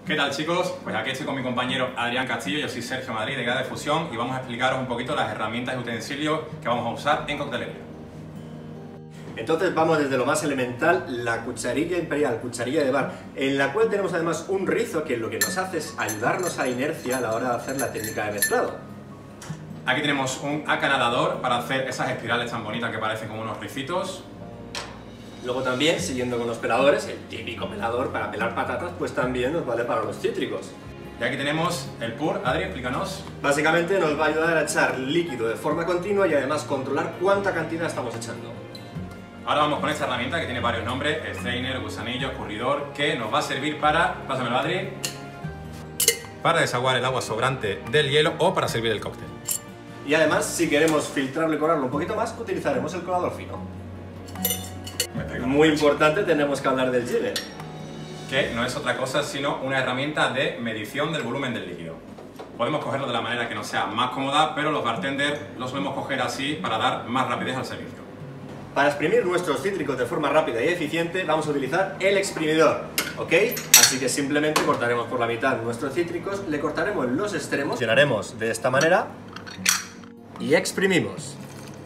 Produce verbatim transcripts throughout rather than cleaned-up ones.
¿Qué tal, chicos? Pues aquí estoy con mi compañero Adrián Castillo, yo soy Sergio Madrid de Guía de Fusión y vamos a explicaros un poquito las herramientas y utensilios que vamos a usar en coctelería. Entonces vamos desde lo más elemental, la cucharilla imperial, cucharilla de bar, en la cual tenemos además un rizo que lo que nos hace es ayudarnos a la inercia a la hora de hacer la técnica de mezclado. Aquí tenemos un acanadador para hacer esas espirales tan bonitas que parecen como unos ricitos. Luego también, siguiendo con los peladores, el típico pelador para pelar patatas, pues también nos vale para los cítricos. Y aquí tenemos el P U R. Adri, explícanos. Básicamente nos va a ayudar a echar líquido de forma continua y además controlar cuánta cantidad estamos echando. Ahora vamos con esta herramienta que tiene varios nombres, strainer, gusanillo, escurridor, que nos va a servir para, pásamelo Adri, para desaguar el agua sobrante del hielo o para servir el cóctel. Y además, si queremos filtrarlo y colarlo un poquito más, utilizaremos el colador fino. Muy importante, tenemos que hablar del jigger, que no es otra cosa sino una herramienta de medición del volumen del líquido. Podemos cogerlo de la manera que nos sea más cómoda, pero los bartenders lo solemos coger así para dar más rapidez al servicio. Para exprimir nuestros cítricos de forma rápida y eficiente vamos a utilizar el exprimidor, ¿ok? Así que simplemente cortaremos por la mitad nuestros cítricos, le cortaremos los extremos, llenaremos de esta manera y exprimimos.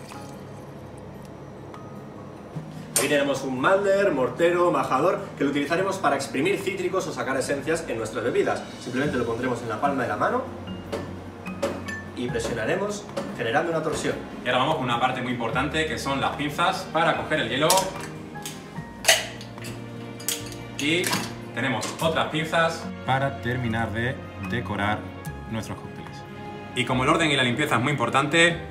Aquí tenemos un malder, mortero, majador, que lo utilizaremos para exprimir cítricos o sacar esencias en nuestras bebidas. Simplemente lo pondremos en la palma de la mano y presionaremos generando una torsión. Y ahora vamos con una parte muy importante que son las pinzas para coger el hielo. Y tenemos otras pinzas para terminar de decorar nuestros cócteles. Y como el orden y la limpieza es muy importante,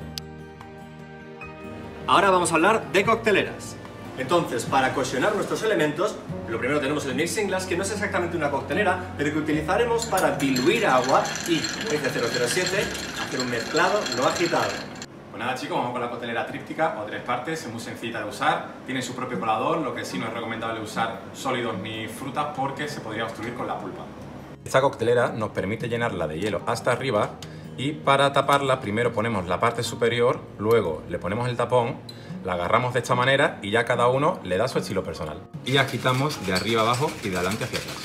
ahora vamos a hablar de cocteleras. Entonces, para cohesionar nuestros elementos, lo primero tenemos el mixing glass, que no es exactamente una coctelera, pero que utilizaremos para diluir agua y, como dice cero cero siete, hacer un mezclado no agitado. Pues nada, chicos, vamos con la coctelera tríptica o tres partes, es muy sencilla de usar, tiene su propio colador, lo que sí no es recomendable usar sólidos ni frutas porque se podría obstruir con la pulpa. Esta coctelera nos permite llenarla de hielo hasta arriba y para taparla primero ponemos la parte superior, luego le ponemos el tapón, la agarramos de esta manera y ya cada uno le da su estilo personal. Y agitamos de arriba abajo y de adelante hacia atrás.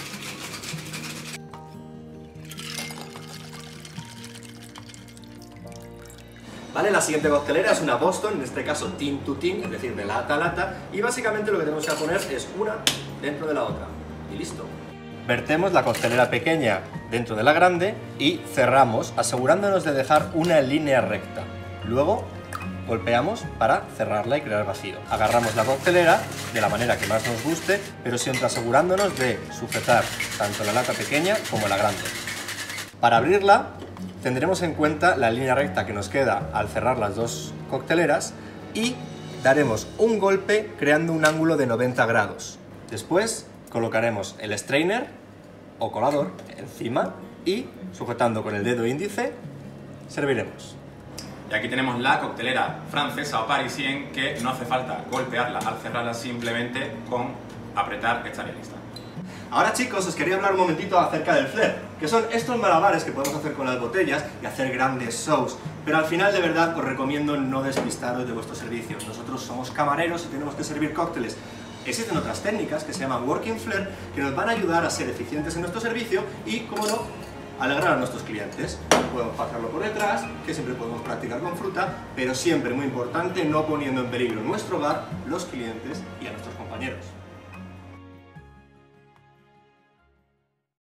Vale, la siguiente coctelera es una Boston, en este caso tin to tin, es decir, de lata a lata, y básicamente lo que tenemos que poner es una dentro de la otra. Y listo. Vertemos la coctelera pequeña dentro de la grande y cerramos, asegurándonos de dejar una línea recta. Luego golpeamos para cerrarla y crear vacío. Agarramos la coctelera de la manera que más nos guste, pero siempre asegurándonos de sujetar tanto la lata pequeña como la grande. Para abrirla tendremos en cuenta la línea recta que nos queda al cerrar las dos cocteleras y daremos un golpe creando un ángulo de noventa grados. Después colocaremos el strainer o colador encima y, sujetando con el dedo índice, serviremos. Y aquí tenemos la coctelera francesa o parisien, que no hace falta golpearla al cerrarla, simplemente con apretar estaría lista. Ahora, chicos, os quería hablar un momentito acerca del flair, que son estos malabares que podemos hacer con las botellas y hacer grandes shows, pero al final de verdad os recomiendo no despistaros de vuestro servicio. Nosotros somos camareros y tenemos que servir cócteles. Existen otras técnicas que se llaman working flair que nos van a ayudar a ser eficientes en nuestro servicio y, como no, alegrar a nuestros clientes. Podemos pasarlo por detrás, que siempre podemos practicar con fruta, pero siempre muy importante no poniendo en peligro nuestro bar, los clientes y a nuestros compañeros.